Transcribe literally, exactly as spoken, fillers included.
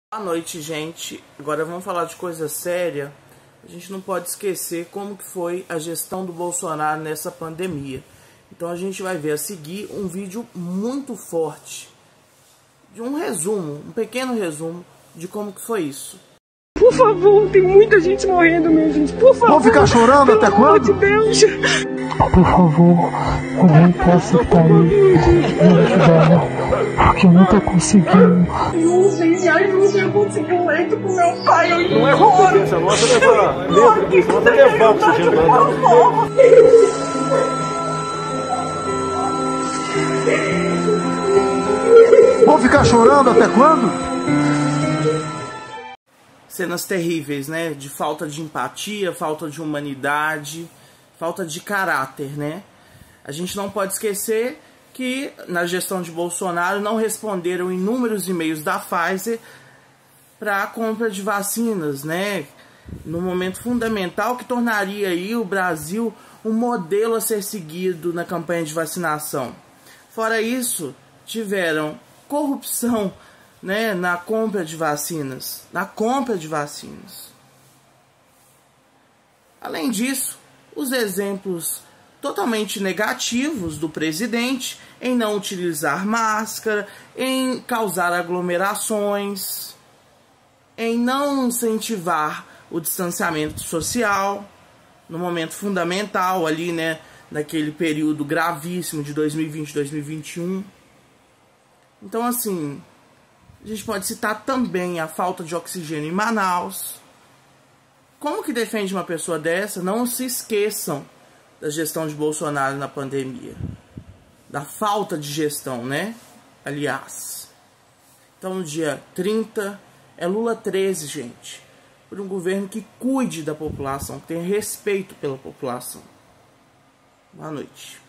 Boa noite, gente. Agora vamos falar de coisa séria. A gente não pode esquecer como que foi a gestão do Bolsonaro nessa pandemia. Então a gente vai ver a seguir um vídeo muito forte, de um resumo, um pequeno resumo de como que foi isso. Por favor, tem muita gente morrendo, minha gente. Por favor. Vão ficar chorando até quando? Pelo amor de Deus. Por favor, alguém possa estar aí me ajudando, porque eu não tô conseguindo. Ajudem, me ajudem, eu consegui um leito pro meu pai. Eu Não é competência nossa levar. Nossa, levar pra você Vão ficar chorando até quando? Cenas terríveis, né? De falta de empatia, falta de humanidade, falta de caráter, né? A gente não pode esquecer que na gestão de Bolsonaro não responderam inúmeros e-mails da Pfizer para a compra de vacinas, né? No momento fundamental que tornaria aí o Brasil um modelo a ser seguido na campanha de vacinação. Fora isso, tiveram corrupção, né, na compra de vacinas, na compra de vacinas. Além disso, os exemplos totalmente negativos do presidente em não utilizar máscara, em causar aglomerações, em não incentivar o distanciamento social no momento fundamental ali, né, naquele período gravíssimo de dois mil e vinte, dois mil e vinte e um. Então, assim, a gente pode citar também a falta de oxigênio em Manaus. Como que defende uma pessoa dessa? Não se esqueçam da gestão de Bolsonaro na pandemia. Da falta de gestão, né? Aliás. Então, no dia trinta, é Lula treze, gente. Por um governo que cuide da população, que tenha respeito pela população. Boa noite.